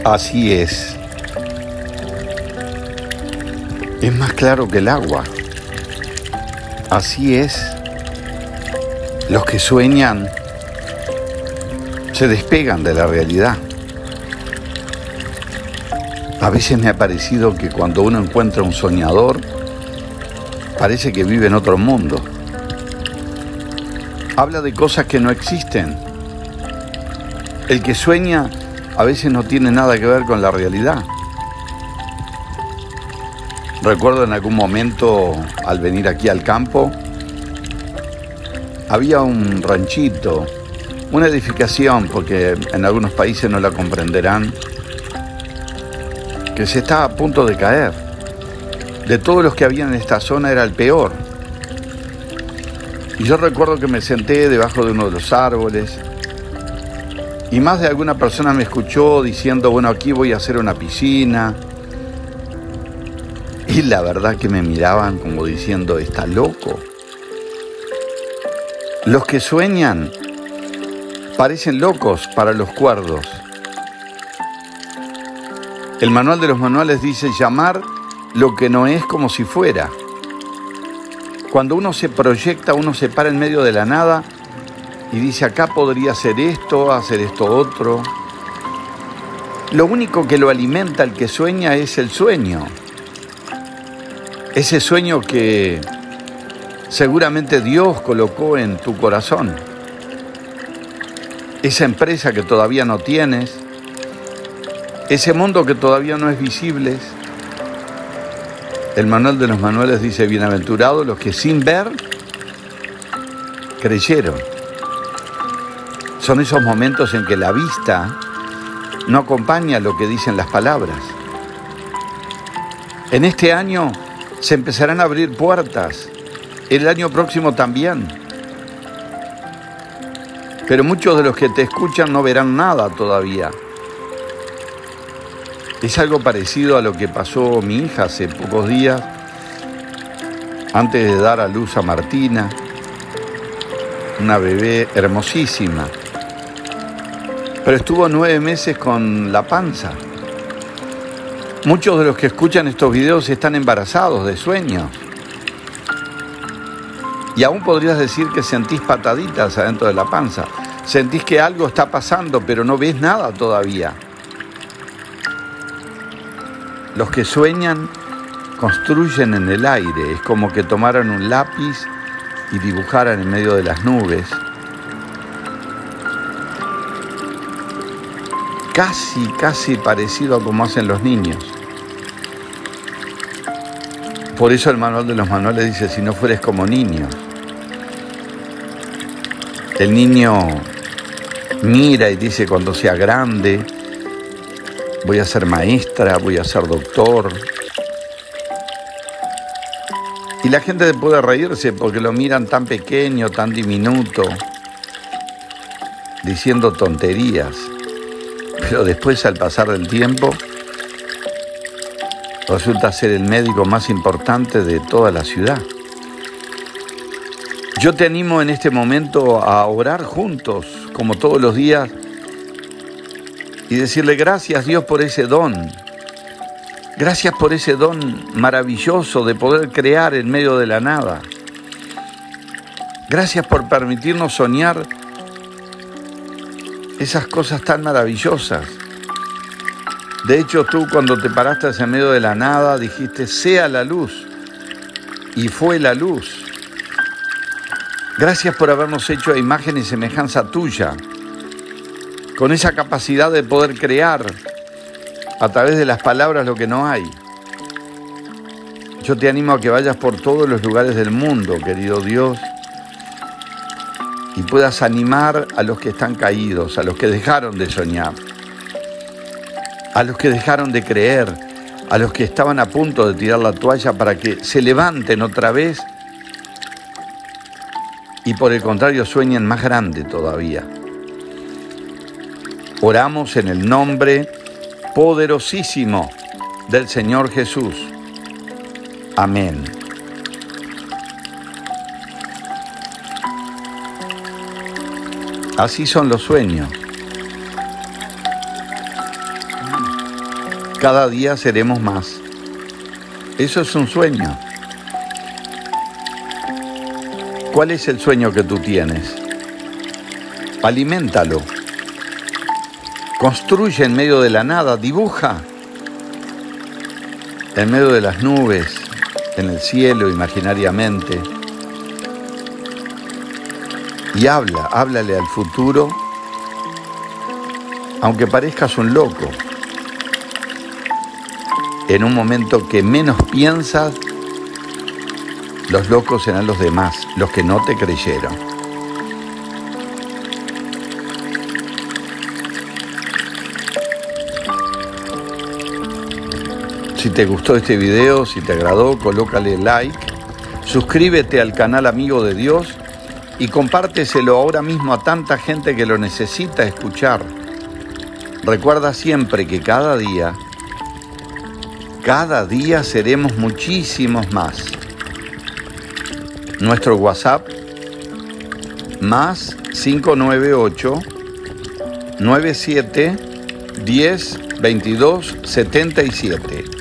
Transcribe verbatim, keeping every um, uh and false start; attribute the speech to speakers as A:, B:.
A: Así es. Es más claro que el agua. Así es. Los que sueñan se despegan de la realidad. A veces me ha parecido que cuando uno encuentra un soñador, parece que vive en otro mundo. Habla de cosas que no existen. El que sueña a veces no tiene nada que ver con la realidad. Recuerdo en algún momento, al venir aquí al campo, había un ranchito, una edificación, porque en algunos países no la comprenderán, que se estaba a punto de caer. De todos los que había en esta zona era el peor. Y yo recuerdo que me senté debajo de uno de los árboles y más de alguna persona me escuchó diciendo, bueno, aquí voy a hacer una piscina. Y la verdad que me miraban como diciendo, está loco. Los que sueñan parecen locos para los cuerdos. El manual de los manuales dice llamar lo que no es como si fuera. Cuando uno se proyecta, uno se para en medio de la nada y dice, acá podría hacer esto, hacer esto otro. Lo único que lo alimenta el que sueña es el sueño. Ese sueño que seguramente Dios colocó en tu corazón. Esa empresa que todavía no tienes. Ese mundo que todavía no es visible. El manual de los manuales dice, bienaventurados los que sin ver creyeron. Son esos momentos en que la vista no acompaña lo que dicen las palabras. En este año se empezarán a abrir puertas, el año próximo también. Pero muchos de los que te escuchan no verán nada todavía. Es algo parecido a lo que pasó mi hija hace pocos días, antes de dar a luz a Martina, una bebé hermosísima. Pero estuvo nueve meses con la panza. Muchos de los que escuchan estos videos están embarazados de sueños. Y aún podrías decir que sentís pataditas adentro de la panza. Sentís que algo está pasando, pero no ves nada todavía. Los que sueñan construyen en el aire. Es como que tomaran un lápiz y dibujaran en medio de las nubes. Casi, casi parecido a como hacen los niños. Por eso el manual de los manuales dice, si no fueres como niños. El niño mira y dice, cuando sea grande, voy a ser maestra, voy a ser doctor. Y la gente puede reírse porque lo miran tan pequeño, tan diminuto, diciendo tonterías. Pero después, al pasar del tiempo, resulta ser el médico más importante de toda la ciudad. Yo te animo en este momento a orar juntos, como todos los días, y decirle gracias, Dios, por ese don. Gracias por ese don maravilloso de poder crear en medio de la nada. Gracias por permitirnos soñar esas cosas tan maravillosas. De hecho, tú cuando te paraste en medio de la nada dijiste, sea la luz, y fue la luz. Gracias por habernos hecho a imagen y semejanza tuya, con esa capacidad de poder crear a través de las palabras lo que no hay. Yo te animo a que vayas por todos los lugares del mundo, querido Dios, y puedas animar a los que están caídos, a los que dejaron de soñar, a los que dejaron de creer, a los que estaban a punto de tirar la toalla para que se levanten otra vez y por el contrario sueñen más grande todavía. Oramos en el nombre poderosísimo del Señor Jesús. Amén. Así son los sueños. Cada día seremos más. Eso es un sueño. ¿Cuál es el sueño que tú tienes? Aliméntalo. Construye en medio de la nada, dibuja. En medio de las nubes, en el cielo, imaginariamente. Y habla, háblale al futuro, aunque parezcas un loco. En un momento que menos piensas, los locos serán los demás, los que no te creyeron. Si te gustó este video, si te agradó, colócale like, suscríbete al canal Amigo de Dios y compárteselo ahora mismo a tanta gente que lo necesita escuchar. Recuerda siempre que cada día, cada día seremos muchísimos más. Nuestro WhatsApp, más cinco nueve ocho, nueve siete, diez, veintidós, setenta y siete.